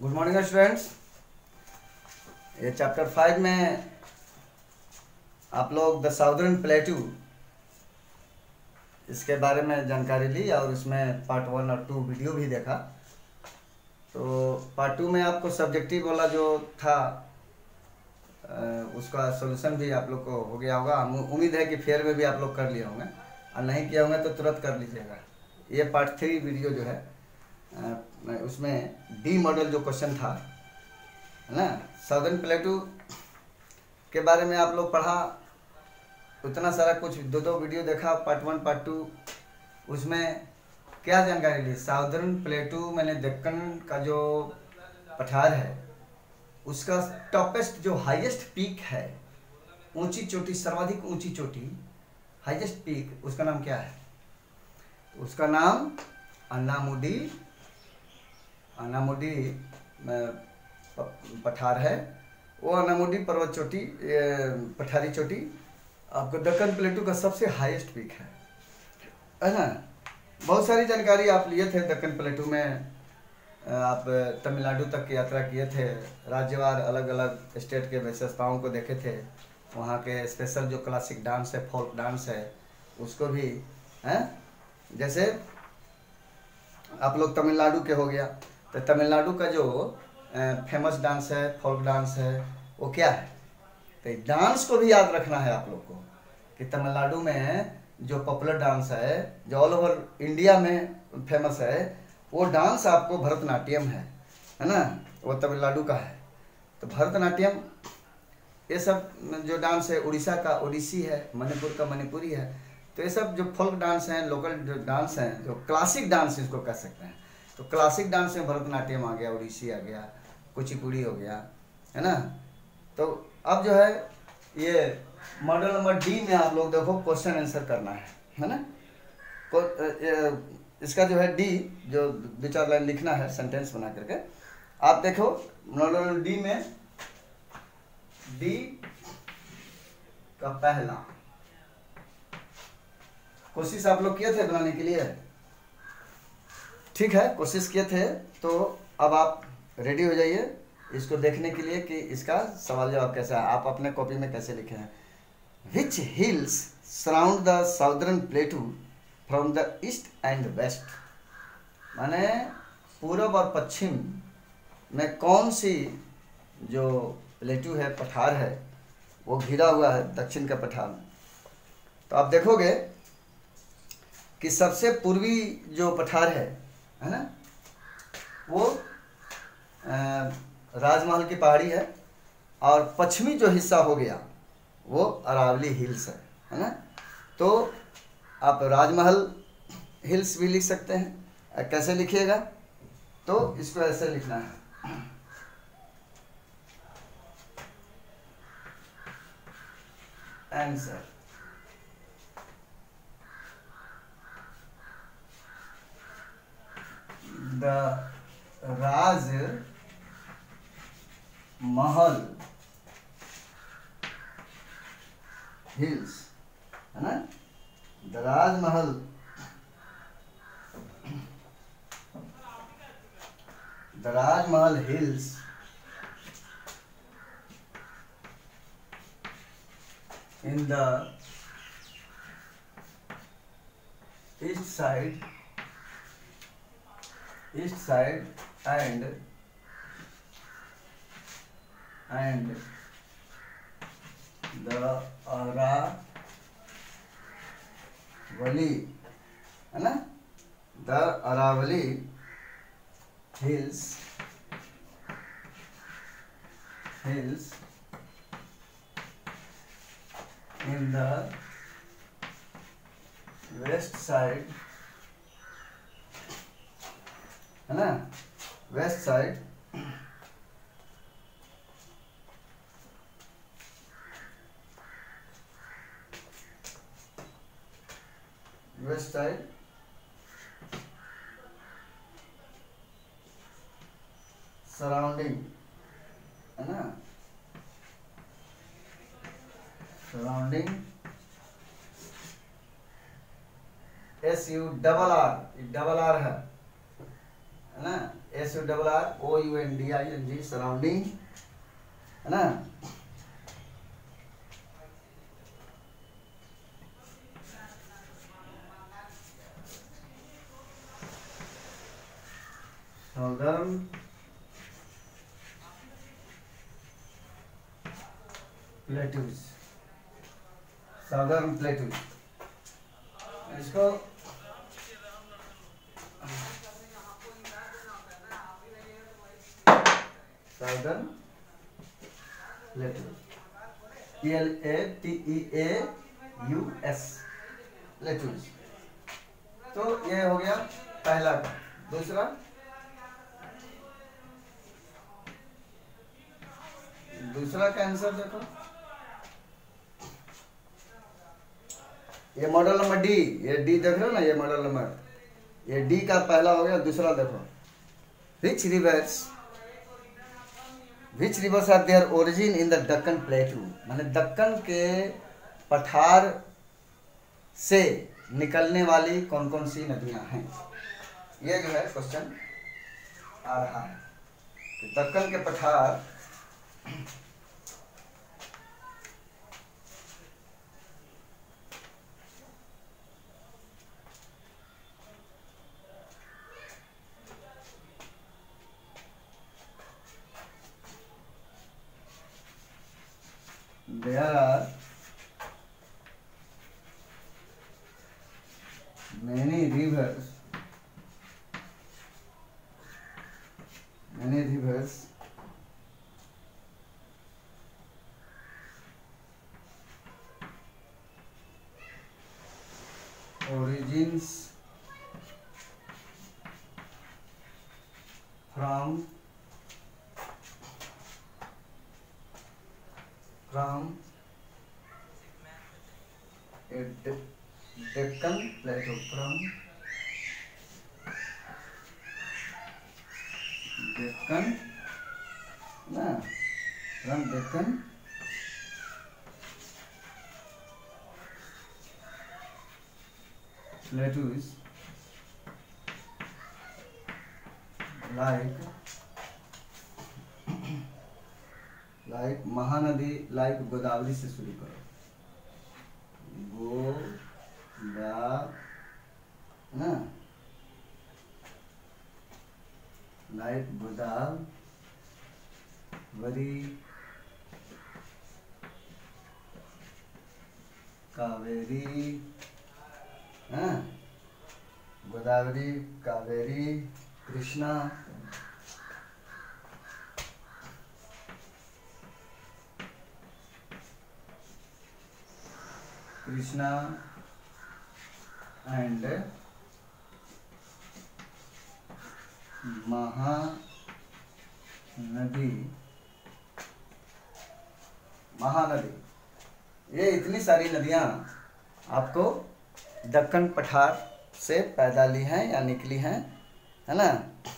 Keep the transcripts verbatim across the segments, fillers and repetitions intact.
Good morning students. ये chapter five में आप लोग द साउदर्न प्लेटू इसके बारे में जानकारी ली और इसमें पार्ट वन और टू वीडियो भी देखा। तो पार्ट टू में आपको सब्जेक्टिव वाला जो था उसका सॉल्यूशन भी आप लोग को हो गया होगा। उम्मीद है कि फेयर में भी आप लोग कर लिए होंगे, और नहीं किए होंगे तो तुरंत कर लीजिएगा। ये पार्ट थ्री वीडियो जो है उसमें डी मॉडल जो क्वेश्चन था है ना, साउदर्न प्लेटू के बारे में आप लोग पढ़ा, उतना सारा कुछ दो दो वीडियो देखा, पार्ट वन पार्ट टू। उसमें क्या जानकारी ली? साउदर्न प्लेटू मैंने दक्कन का जो पठार है उसका टॉपेस्ट जो हाईएस्ट पीक है, ऊंची चोटी, सर्वाधिक ऊंची चोटी, हाईएस्ट पीक, उसका नाम क्या है? उसका नाम अन्नामुडी अन्नामुडी पठार है। वो अन्नामुडी पर्वत चोटी, पठारी चोटी आपको दक्कन प्लेटू का सबसे हाईएस्ट पीक है, है ना। बहुत सारी जानकारी आप लिए थे दक्कन प्लेटू में। आप तमिलनाडु तक की यात्रा किए थे, राज्यवार अलग अलग स्टेट के विशेषताओं को देखे थे, वहाँ के स्पेशल जो क्लासिक डांस है, फोल्क डांस है, उसको भी हैं। जैसे आप लोग तमिलनाडु के हो गया, तो तमिलनाडु का जो फेमस डांस है, फोल्क डांस है, वो क्या है? तो डांस को भी याद रखना है आप लोग को कि तमिलनाडु में जो पॉपुलर डांस है, जो ऑल ओवर इंडिया में फेमस है, वो डांस आपको भरतनाट्यम है, है ना, वो तमिलनाडु का है। तो भरतनाट्यम, ये सब जो डांस है, उड़ीसा का ओडिसी है, मणिपुर का मणिपुरी है। तो ये सब जो फोल्क डांस हैं, लोकल जो डांस हैं, जो क्लासिक डांस इसको कह सकते हैं। तो क्लासिक डांस में भरतनाट्यम आ गया, ओडिसी आ गया, कुचिपुड़ी हो गया, है ना। तो अब जो है ये मॉडल नंबर डी में आप लोग देखो क्वेश्चन आंसर करना है, है ना। इसका जो है डी, जो दो चार लाइन लिखना है सेंटेंस बना करके। आप देखो मॉडल नंबर डी में, डी का पहला कोशिश आप लोग किए थे बनाने के लिए, ठीक है, कोशिश किए थे। तो अब आप रेडी हो जाइए इसको देखने के लिए कि इसका सवाल जवाब कैसा है। आप अपने कॉपी में कैसे लिखे हैं? Which hills surround the southern plateau from the east and west, माने पूर्व और पश्चिम में कौन सी जो प्लेटू है, पठार है, वो घिरा हुआ है दक्षिण का पठार। तो आप देखोगे कि सबसे पूर्वी जो पठार है है ना, वो राजमहल की पहाड़ी है, और पश्चिमी जो हिस्सा हो गया वो अरावली हिल्स है, है ना। तो आप राजमहल हिल्स भी लिख सकते हैं। कैसे लिखिएगा? तो इसको ऐसे लिखना है, answer the Raj Mahal hills, है ना। The Rajmahal the Rajmahal hills in the east side east side and and the Aravali, है ना, the Aravali hills hills in the west side, है ना, west side, west side surrounding, है ना, surrounding S U double R, double R है, है ना, S U double R O U N D I N G, surrounding, है ना। Southern plateaus, southern plateaus, इसको southern plateaus, E L A T E A U S, plateaus. तो ये हो गया पहला का। दूसरा, दूसरा का आंसर देखो, ये मॉडल नंबर डी, ये डी देख रहे हो ना, ये मॉडल नंबर, ये डी का पहला हो गया। दूसरा देखो, which rivers which rivers are their origin in the Deccan plateau, माने दक्कन के पठार से निकलने वाली कौन कौन सी नदियां हैं। ये जो है क्वेश्चन आ रहा है कि दक्कन के पठार there are many rivers many rivers origins from from a De Deccan plateau, from Deccan, ना, from Deccan plateaus like like Mahanadi, like Godavari से शुरू करो, गोदा ना, लाइक गोदावरी, कावेरी, हाँ, गोदावरी, कावेरी, कृष्णा, कृष्णा एंड महानदी, महानदी, ये इतनी सारी नदियां आपको दक्कन पठार से पैदा ली हैं या निकली हैं, है ना।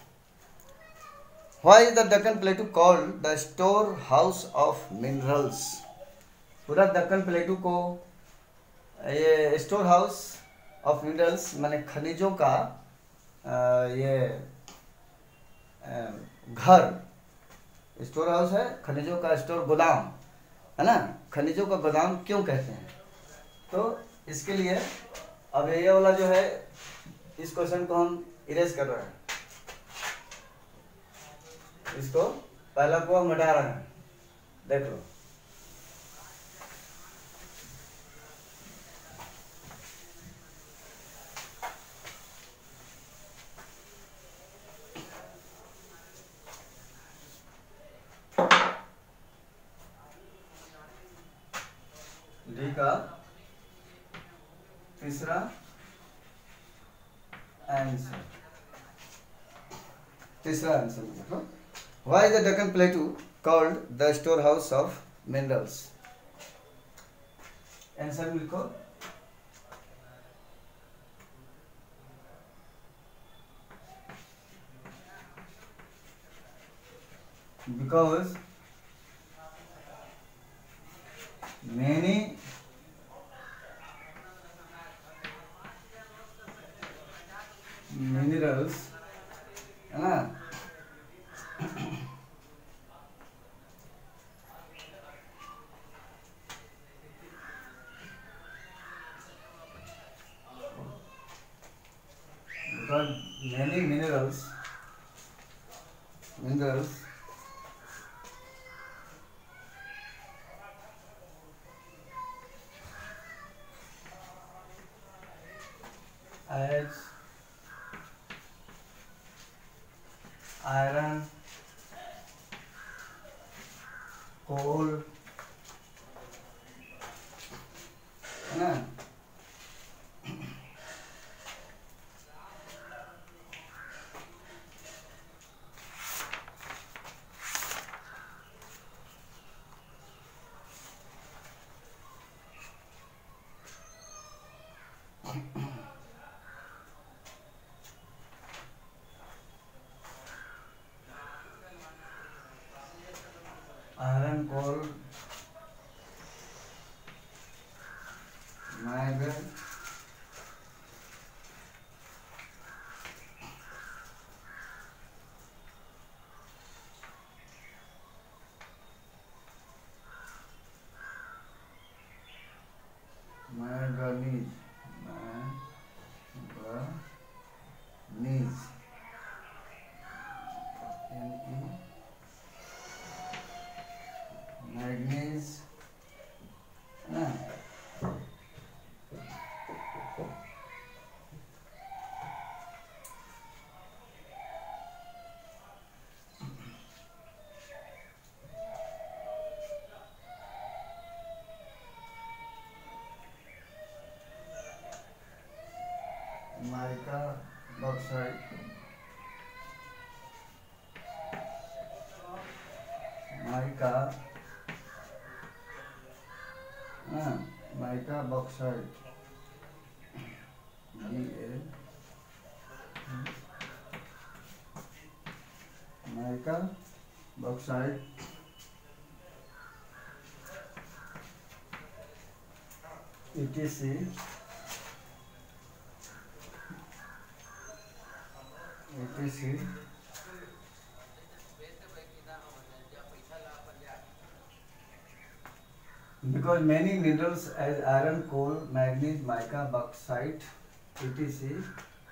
Why is the Deccan plateau called the store house of minerals, पूरा दक्कन प्लेटू को ये स्टोर हाउस ऑफ मिनरल्स माने खनिजों का आ, ये आ, घर, स्टोर हाउस है, खनिजों का स्टोर, गोदाम, है ना। खनिजों का गोदाम क्यों कहते हैं, तो इसके लिए अब ये वाला जो है, इस क्वेश्चन को हम इरेज कर रहे हैं, इसको पहला को हम हटा रहे हैं, देख लो। डी का तीसरा आंसर, तीसरा आंसर देखो, why is the Deccan plateau called the store house of minerals, answer लिखो। बिकॉज many minerals, है ना, because many minerals minerals as iron, coal, है ना, iron, coal, manganese, manganese, manganese, manganese, है ना, माइका, बॉक्साइट, माइका, हाँ, mica bauxite, B A, mica bauxite, ETC, ETC, because many minerals as iron, coal, manganese, mica, bauxite, et cetera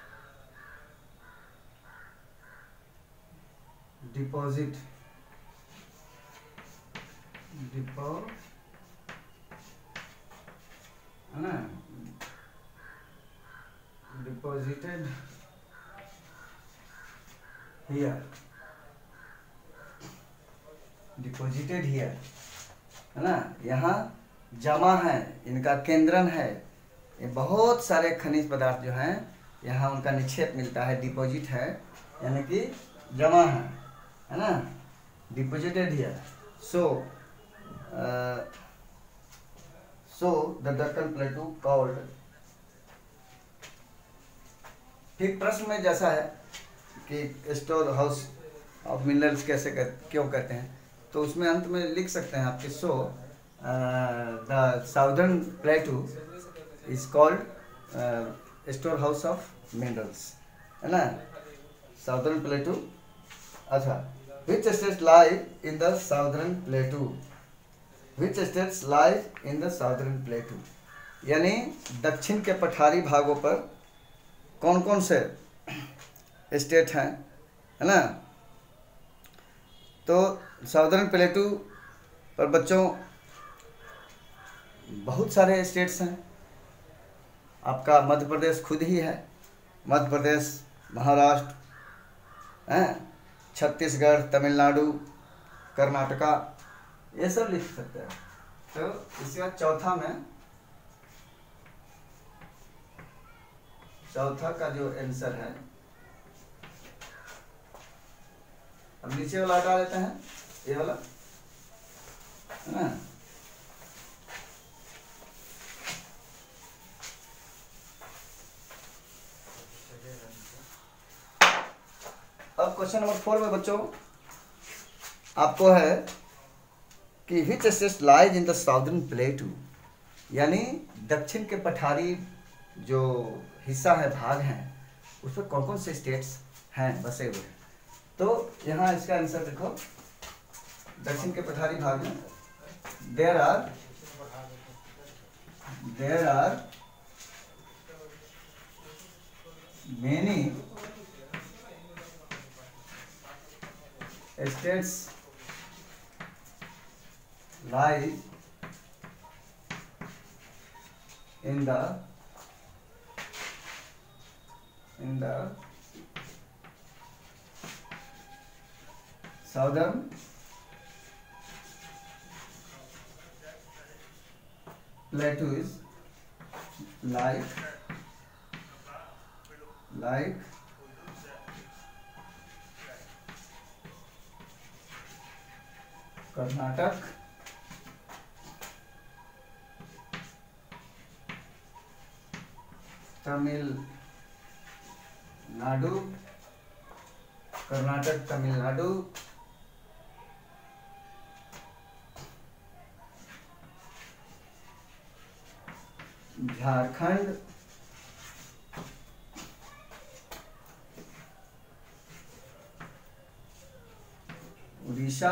deposit depo है ना, deposited here, deposited here, है ना, यहाँ जमा है, इनका केंद्रन है। ये बहुत सारे खनिज पदार्थ जो हैं यहाँ उनका निक्षेप मिलता है, डिपॉजिट है, यानी कि जमा है, है ना, deposited here. So so the Deccan plateau called. ठीक प्रश्न में जैसा है कि स्टोर हाउस ऑफ मिनरल्स कैसे कर, क्यों कहते हैं, तो उसमें अंत में लिख सकते हैं आपके so the southern plateau is called store house of minerals, है ना, साउदर्न प्लेटू। अच्छा, which states lie in the southern plateau, which states lie in the southern plateau, यानी दक्षिण के पठारी भागों पर कौन कौन से स्टेट हैं, है ना। तो साउदर्न प्लेटू पर बच्चों बहुत सारे स्टेट्स हैं। आपका मध्य प्रदेश खुद ही है, मध्य प्रदेश, महाराष्ट्र हैं, छत्तीसगढ़, तमिलनाडु, कर्नाटका, ये सब लिख सकते हैं। तो इसके बाद चौथा में, चौथा का जो आंसर है, अब नीचे वाला हटा लेते हैं, ये वाला, है ना। अब क्वेश्चन नंबर फोर में बच्चों आपको है कि which states lies in the southern plateau, यानी दक्षिण के पठारी जो हिस्सा है, भाग हैं, उस पर कौन कौन से स्टेट्स हैं बसे हुए। तो यहाँ इसका आंसर देखो, दक्षिण के पठारी भाग में there are there are many states lie in the in the southern plateaus like like Karnataka, Tamil Nadu, Karnataka Tamil Nadu, Jharkhand, Orissa,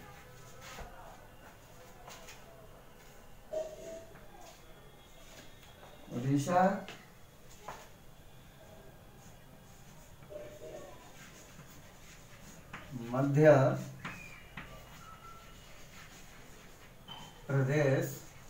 Orissa, Madhya Pradesh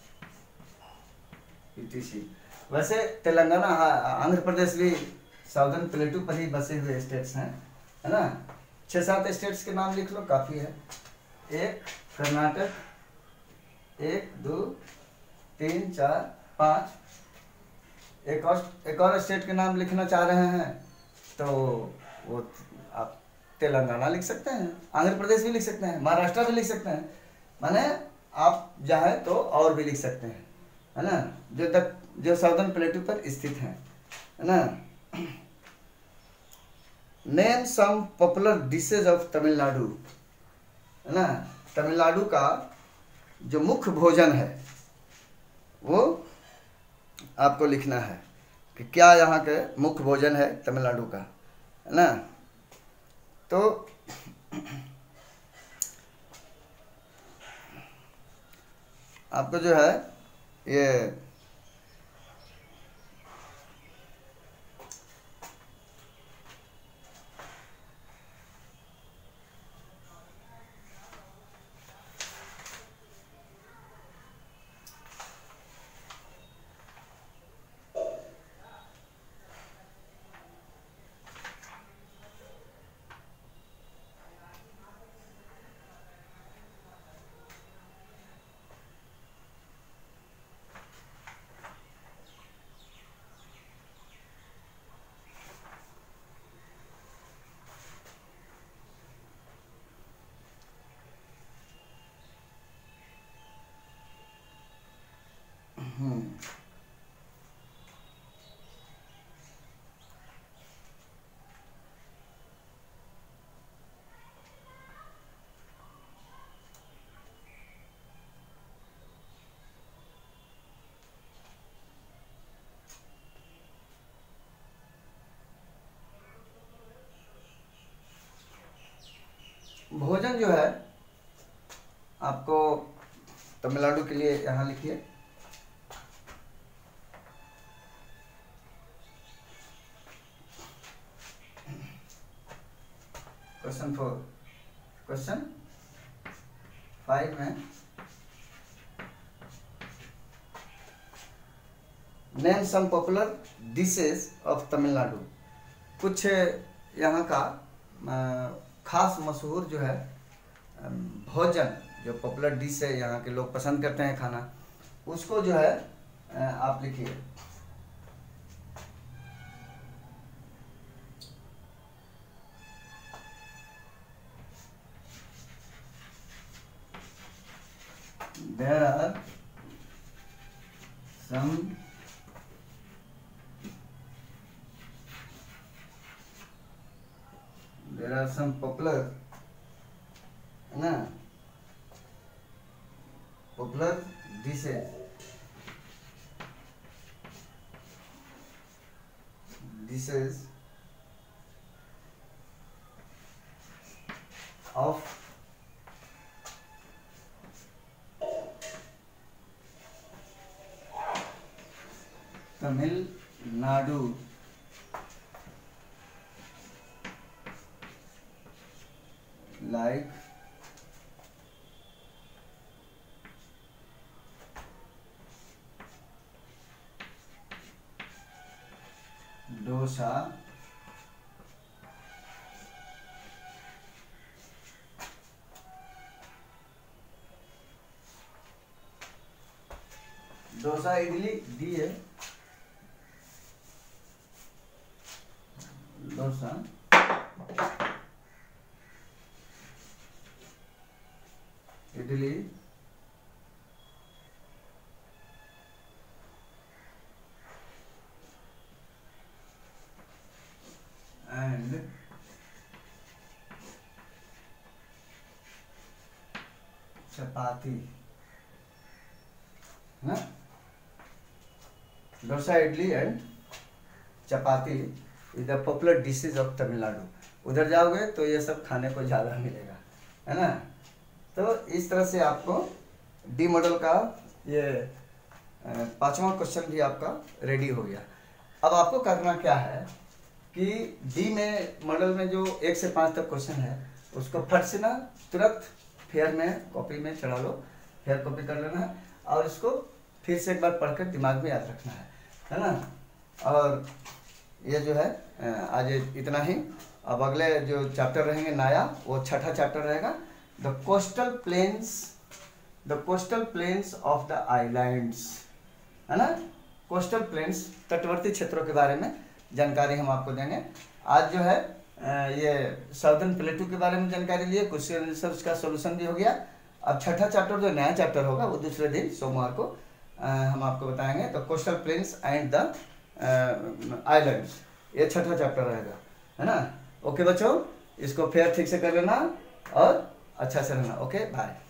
ETC. वैसे तेलंगाना, आंध्र प्रदेश भी साउदर्न प्लेटू पर ही बसे हुए स्टेट्स हैं, है ना। छह सात स्टेट्स के नाम लिख लो, काफ़ी है। एक कर्नाटक, एक दो तीन चार पाँच। एक और एक और स्टेट के नाम लिखना चाह रहे हैं तो वो आप तेलंगाना लिख सकते हैं, आंध्र प्रदेश भी लिख सकते हैं, महाराष्ट्र भी लिख सकते हैं, माने आप चाहे तो और भी लिख सकते हैं, है ना, जो तक जो साउदर्न प्लेटू पर स्थित हैं, है ना। Name some popular dishes of Tamil Nadu, है ना। तमिलनाडु का जो मुख्य भोजन है वो आपको लिखना है कि क्या यहाँ के मुख्य भोजन है तमिलनाडु का, है ना। तो आपको जो है ये भोजन जो है आपको तमिलनाडु के लिए यहाँ लिखिए। क्वेश्चन फोर, क्वेश्चन फाइव में name some popular dishes of Tamil Nadu. कुछ यहाँ का खास मशहूर जो है भोजन, जो पॉपुलर डिश है यहाँ के लोग पसंद करते हैं खाना, उसको जो है आप लिखिए। There are some there are some popular, है ना, popular dishes dishes of Tamil Nadu like dosa, dosa idli दी है, डोसा इडली एंड चपाती, है ना। Dosa idli and chapati is the popular dishes of Tamil Nadu. उधर जाओगे तो ये सब खाने को ज़्यादा मिलेगा, है ना। तो इस तरह से आपको डी मॉडल का ये पांचवा क्वेश्चन भी आपका रेडी हो गया। अब आपको करना क्या है कि डी में मॉडल में जो एक से पाँच तक क्वेश्चन है उसको फट से ना तुरंत फेयर में कॉपी में चढ़ा लो, फेयर कॉपी कर लेना है और इसको फिर से एक बार पढ़कर दिमाग में याद रखना है, है ना। और ये जो है आज इतना ही। अब अगले जो चैप्टर रहेंगे नया, वो छठा चैप्टर रहेगा, the coastal plains, the coastal plains of the islands, है ना। कोस्टल प्लेन्स तटवर्ती क्षेत्रों के बारे में जानकारी हम आपको देंगे। आज जो है ये साउदर्न प्लेटू के बारे में जानकारी लिए, क्वेश्चन आंसर उसका सोल्यूशन भी हो गया। अब छठा चैप्टर जो नया चैप्टर होगा वो दूसरे दिन सोमवार को आ, हम आपको बताएंगे। तो coastal plains and the islands, ये छठा चैप्टर रहेगा, है ना। ओके बच्चों, इसको फिर ठीक से कर लेना और अच्छा से रहना। Okay bye.